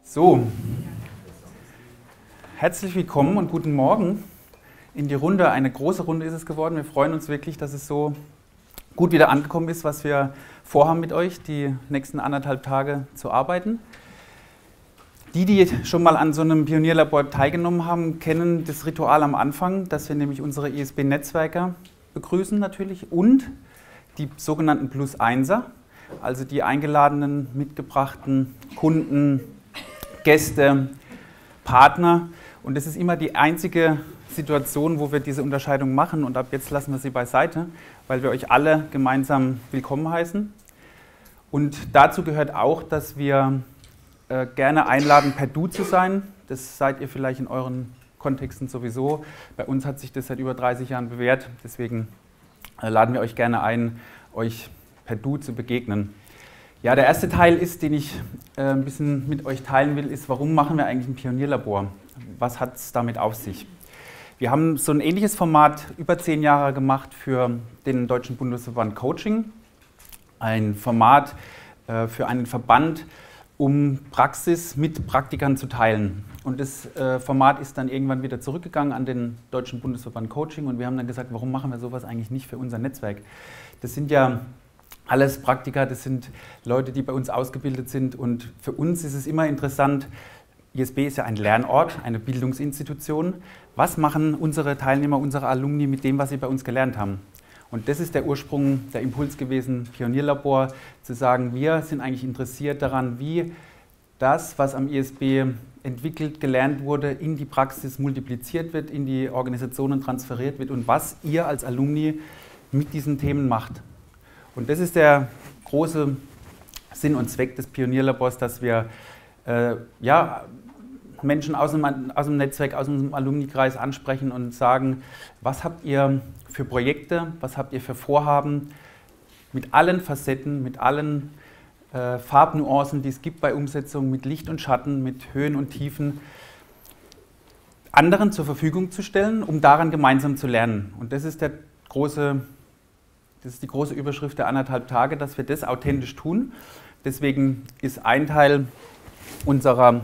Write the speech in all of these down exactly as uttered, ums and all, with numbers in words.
So, herzlich willkommen und guten Morgen in die Runde. Eine große Runde ist es geworden. Wir freuen uns wirklich, dass es so gut wieder angekommen ist, was wir vorhaben mit euch, die nächsten anderthalb Tage zu arbeiten. Die, die schon mal an so einem Pionierlabor teilgenommen haben, kennen das Ritual am Anfang, dass wir nämlich unsere I S B-Netzwerker begrüßen natürlich und die sogenannten Plus-Einser, also die eingeladenen, mitgebrachten Kunden, Gäste, Partner. Und das ist immer die einzige Situation, wo wir diese Unterscheidung machen. Und ab jetzt lassen wir sie beiseite, weil wir euch alle gemeinsam willkommen heißen. Und dazu gehört auch, dass wir äh, gerne einladen, per Du zu sein. Das seid ihr vielleicht in euren Kontexten sowieso. Bei uns hat sich das seit über dreißig Jahren bewährt. Deswegen äh, laden wir euch gerne ein, euch per Du zu begegnen. Ja, der erste Teil ist, den ich äh, ein bisschen mit euch teilen will, ist, warum machen wir eigentlich ein Pionierlabor? Was hat es damit auf sich? Wir haben so ein ähnliches Format über zehn Jahre gemacht für den Deutschen Bundesverband Coaching. Ein Format äh, für einen Verband, um Praxis mit Praktikern zu teilen. Und das äh, Format ist dann irgendwann wieder zurückgegangen an den Deutschen Bundesverband Coaching und wir haben dann gesagt, warum machen wir sowas eigentlich nicht für unser Netzwerk? Das sind ja alles Praktiker, das sind Leute, die bei uns ausgebildet sind und für uns ist es immer interessant, I S B ist ja ein Lernort, eine Bildungsinstitution. Was machen unsere Teilnehmer, unsere Alumni mit dem, was sie bei uns gelernt haben? Und das ist der Ursprung, der Impuls gewesen, Pionierlabor, zu sagen, wir sind eigentlich interessiert daran, wie das, was am I S B entwickelt, gelernt wurde, in die Praxis multipliziert wird, in die Organisationen transferiert wird und was ihr als Alumni mit diesen Themen macht. Und das ist der große Sinn und Zweck des Pionierlabors, dass wir äh, ja, Menschen aus dem, aus dem Netzwerk, aus dem Alumnikreis ansprechen und sagen, was habt ihr für Projekte, was habt ihr für Vorhaben mit allen Facetten, mit allen äh, Farbnuancen, die es gibt bei Umsetzung, mit Licht und Schatten, mit Höhen und Tiefen, anderen zur Verfügung zu stellen, um daran gemeinsam zu lernen. Und das ist der große Das ist die große Überschrift der anderthalb Tage, dass wir das authentisch tun. Deswegen ist ein Teil unserer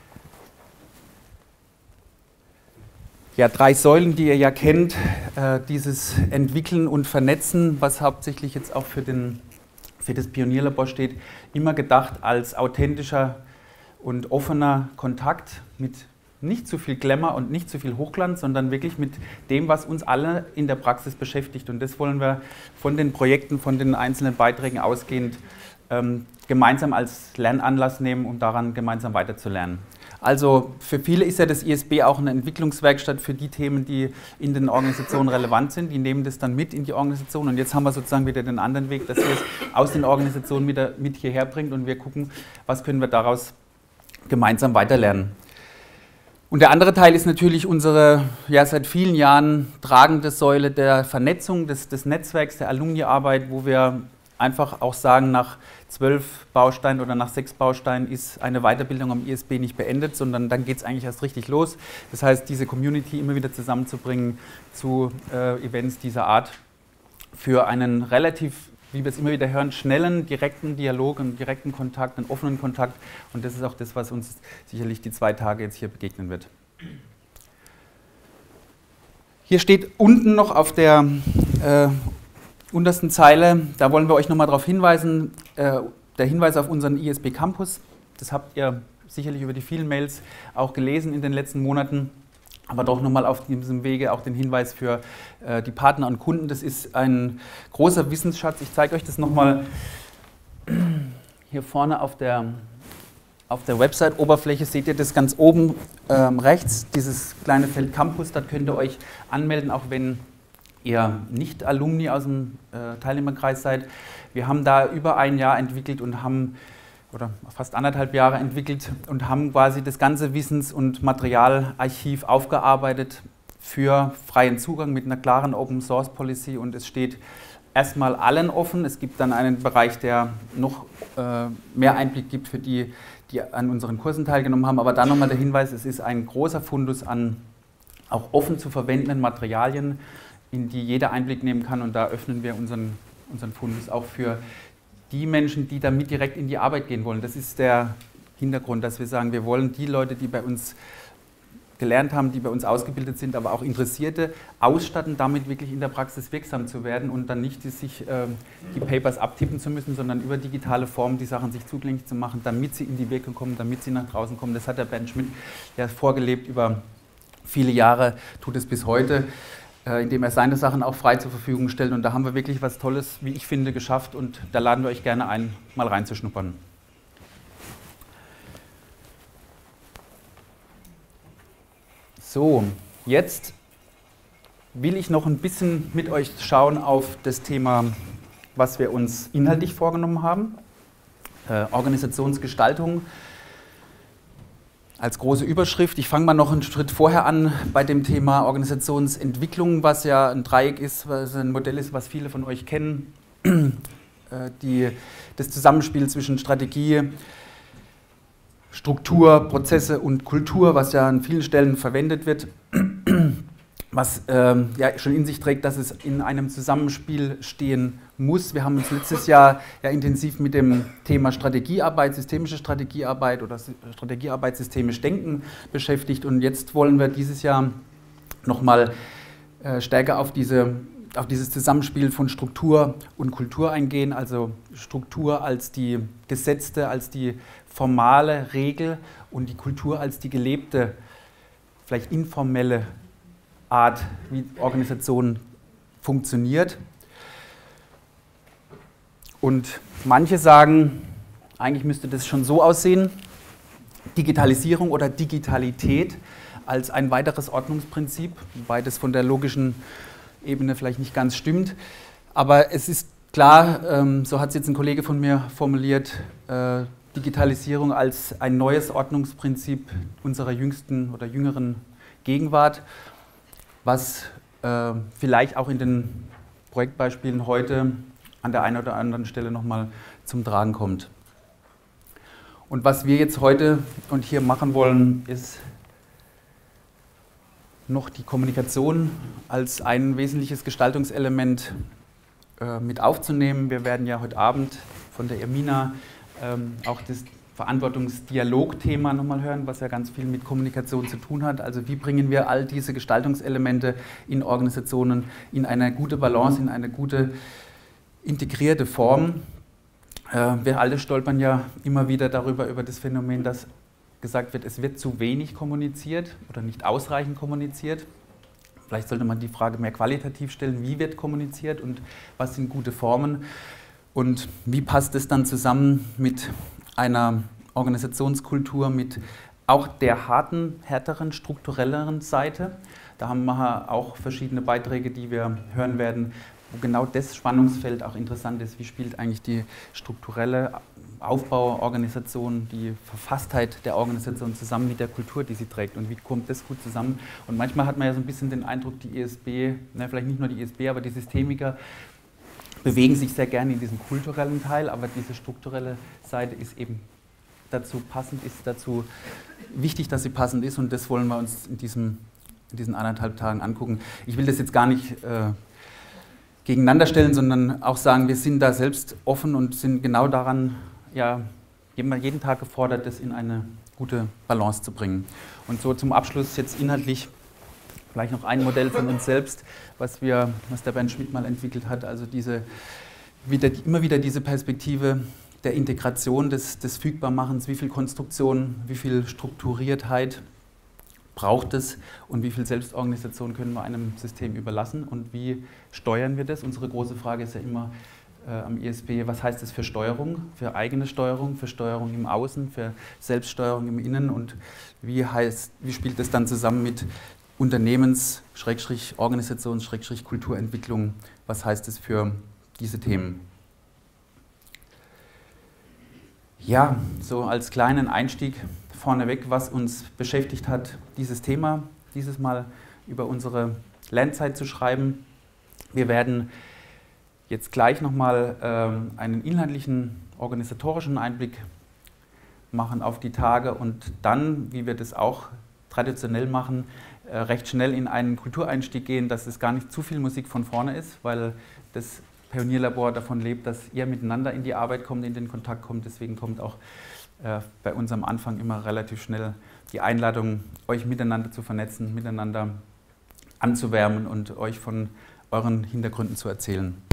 ja, drei Säulen, die ihr ja kennt, äh, dieses Entwickeln und Vernetzen, was hauptsächlich jetzt auch für, den, für das Pionierlabor steht, immer gedacht als authentischer und offener Kontakt mit nicht zu viel Glamour und nicht zu viel Hochglanz, sondern wirklich mit dem, was uns alle in der Praxis beschäftigt. Und das wollen wir von den Projekten, von den einzelnen Beiträgen ausgehend ähm, gemeinsam als Lernanlass nehmen, um daran gemeinsam weiterzulernen. Also für viele ist ja das I S B auch eine Entwicklungswerkstatt für die Themen, die in den Organisationen relevant sind. Die nehmen das dann mit in die Organisation. Und jetzt haben wir sozusagen wieder den anderen Weg, dass ihr es aus den Organisationen wieder mit hierher bringt und wir gucken, was können wir daraus gemeinsam weiterlernen. Und der andere Teil ist natürlich unsere ja, seit vielen Jahren tragende Säule der Vernetzung, des, des Netzwerks, der Alumniarbeit, wo wir einfach auch sagen, nach zwölf Bausteinen oder nach sechs Bausteinen ist eine Weiterbildung am I S B nicht beendet, sondern dann geht es eigentlich erst richtig los. Das heißt, diese Community immer wieder zusammenzubringen zu äh, Events dieser Art für einen relativ, wie wir es immer wieder hören, schnellen, direkten Dialog, einen direkten Kontakt, einen offenen Kontakt. Und das ist auch das, was uns sicherlich die zwei Tage jetzt hier begegnen wird. Hier steht unten noch auf der äh, untersten Zeile, da wollen wir euch nochmal darauf hinweisen, äh, der Hinweis auf unseren I S B Campus. Das habt ihr sicherlich über die vielen Mails auch gelesen in den letzten Monaten. Aber doch nochmal auf diesem Wege auch den Hinweis für äh, die Partner und Kunden. Das ist ein großer Wissensschatz. Ich zeige euch das nochmal hier vorne auf der, auf der Website-Oberfläche. Seht ihr das ganz oben ähm, rechts, dieses kleine Feld Campus. Da könnt ihr euch anmelden, auch wenn ihr nicht Alumni aus dem äh, Teilnehmerkreis seid. Wir haben da über ein Jahr entwickelt und haben oder fast anderthalb Jahre entwickelt und haben quasi das ganze Wissens- und Materialarchiv aufgearbeitet für freien Zugang mit einer klaren Open-Source-Policy und es steht erstmal allen offen. Es gibt dann einen Bereich, der noch äh, mehr Einblick gibt für die, die an unseren Kursen teilgenommen haben, aber dann nochmal der Hinweis, es ist ein großer Fundus an auch offen zu verwendenden Materialien, in die jeder Einblick nehmen kann und da öffnen wir unseren, unseren Fundus auch für die Menschen, die damit direkt in die Arbeit gehen wollen. Das ist der, Hintergrund, dass wir sagen, wir wollen die Leute, die bei uns gelernt haben, die bei uns ausgebildet sind, aber auch Interessierte, ausstatten, damit wirklich in der Praxis wirksam zu werden und dann nicht die, sich äh, die Papers abtippen zu müssen, sondern über digitale Formen die Sachen sich zugänglich zu machen, damit sie in die Wirkung kommen, damit sie nach draußen kommen. Das hat der Bernd Schmidt ja vorgelebt über viele Jahre, tut es bis heute, äh, indem er seine Sachen auch frei zur Verfügung stellt. Und da haben wir wirklich was Tolles, wie ich finde, geschafft und da laden wir euch gerne ein, mal reinzuschnuppern. So, jetzt will ich noch ein bisschen mit euch schauen auf das Thema, was wir uns inhaltlich vorgenommen haben. Äh, Organisationsgestaltung als große Überschrift. Ich fange mal noch einen Schritt vorher an bei dem Thema Organisationsentwicklung, was ja ein Dreieck ist, was ein Modell ist, was viele von euch kennen. äh, die, das Zusammenspiel zwischen Strategie, Struktur, Prozesse und Kultur, was ja an vielen Stellen verwendet wird, was ähm, ja schon in sich trägt, dass es in einem Zusammenspiel stehen muss. Wir haben uns letztes Jahr ja intensiv mit dem Thema Strategiearbeit, systemische Strategiearbeit oder Strategiearbeit, systemisch denken beschäftigt und jetzt wollen wir dieses Jahr nochmal äh, stärker auf diese auf dieses Zusammenspiel von Struktur und Kultur eingehen, also Struktur als die gesetzte, als die formale Regel und die Kultur als die gelebte, vielleicht informelle Art, wie Organisation funktioniert. Und manche sagen, eigentlich müsste das schon so aussehen, Digitalisierung oder Digitalität als ein weiteres Ordnungsprinzip, wobei das von der logischen Ebene vielleicht nicht ganz stimmt. Aber es ist klar, ähm, so hat es jetzt ein Kollege von mir formuliert, äh, Digitalisierung als ein neues Ordnungsprinzip unserer jüngsten oder jüngeren Gegenwart, was äh, vielleicht auch in den Projektbeispielen heute an der einen oder anderen Stelle nochmal zum Tragen kommt. Und was wir jetzt heute und hier machen wollen, ist noch die Kommunikation als ein wesentliches Gestaltungselement äh, mit aufzunehmen. Wir werden ja heute Abend von der Irmina ähm, auch das Verantwortungsdialog-Thema nochmal hören, was ja ganz viel mit Kommunikation zu tun hat. Also wie bringen wir all diese Gestaltungselemente in Organisationen in eine gute Balance, in eine gute integrierte Form. Äh, wir alle stolpern ja immer wieder darüber, über das Phänomen, dass gesagt wird, es wird zu wenig kommuniziert oder nicht ausreichend kommuniziert. Vielleicht sollte man die Frage mehr qualitativ stellen, wie wird kommuniziert und was sind gute Formen und wie passt es dann zusammen mit einer Organisationskultur, mit auch der harten, härteren, strukturelleren Seite. Da haben wir auch verschiedene Beiträge, die wir hören werden, wo genau das Spannungsfeld auch interessant ist. Wie spielt eigentlich die strukturelle Aufbauorganisation, die Verfasstheit der Organisation zusammen mit der Kultur, die sie trägt und wie kommt das gut zusammen? Und manchmal hat man ja so ein bisschen den Eindruck, die I S B, na, vielleicht nicht nur die I S B, aber die Systemiker bewegen sich sehr gerne in diesem kulturellen Teil, aber diese strukturelle Seite ist eben dazu passend, ist dazu wichtig, dass sie passend ist und das wollen wir uns in, diesem, in diesen anderthalb Tagen angucken. Ich will das jetzt gar nicht äh, gegeneinander stellen, sondern auch sagen, wir sind da selbst offen und sind genau daran, ja, jeden Tag gefordert, das in eine gute Balance zu bringen. Und so zum Abschluss jetzt inhaltlich vielleicht noch ein Modell von uns selbst, was, wir, was der Bernd Schmidt mal entwickelt hat, also diese, wieder, immer wieder diese Perspektive der Integration, des, des Fügbarmachens, wie viel Konstruktion, wie viel Strukturiertheit braucht es und wie viel Selbstorganisation können wir einem System überlassen und wie steuern wir das? Unsere große Frage ist ja immer äh, am I S B, was heißt das für Steuerung, für eigene Steuerung, für Steuerung im Außen, für Selbststeuerung im Innen und wie, heißt, wie spielt das dann zusammen mit Unternehmens-, Organisations-, Kulturentwicklung, was heißt es für diese Themen? Ja, so als kleinen Einstieg vorneweg, was uns beschäftigt hat, dieses Thema, dieses Mal über unsere Lernzeit zu schreiben. Wir werden jetzt gleich nochmal ähm, einen inhaltlichen, organisatorischen Einblick machen auf die Tage und dann, wie wir das auch traditionell machen, äh, recht schnell in einen Kultureinstieg gehen, dass es gar nicht zu viel Musik von vorne ist, weil das Pionierlabor davon lebt, dass ihr miteinander in die Arbeit kommt, in den Kontakt kommt. Deswegen kommt auch äh, bei uns am Anfang immer relativ schnell die Einladung, euch miteinander zu vernetzen, miteinander anzuwärmen und euch von euren Hintergründen zu erzählen.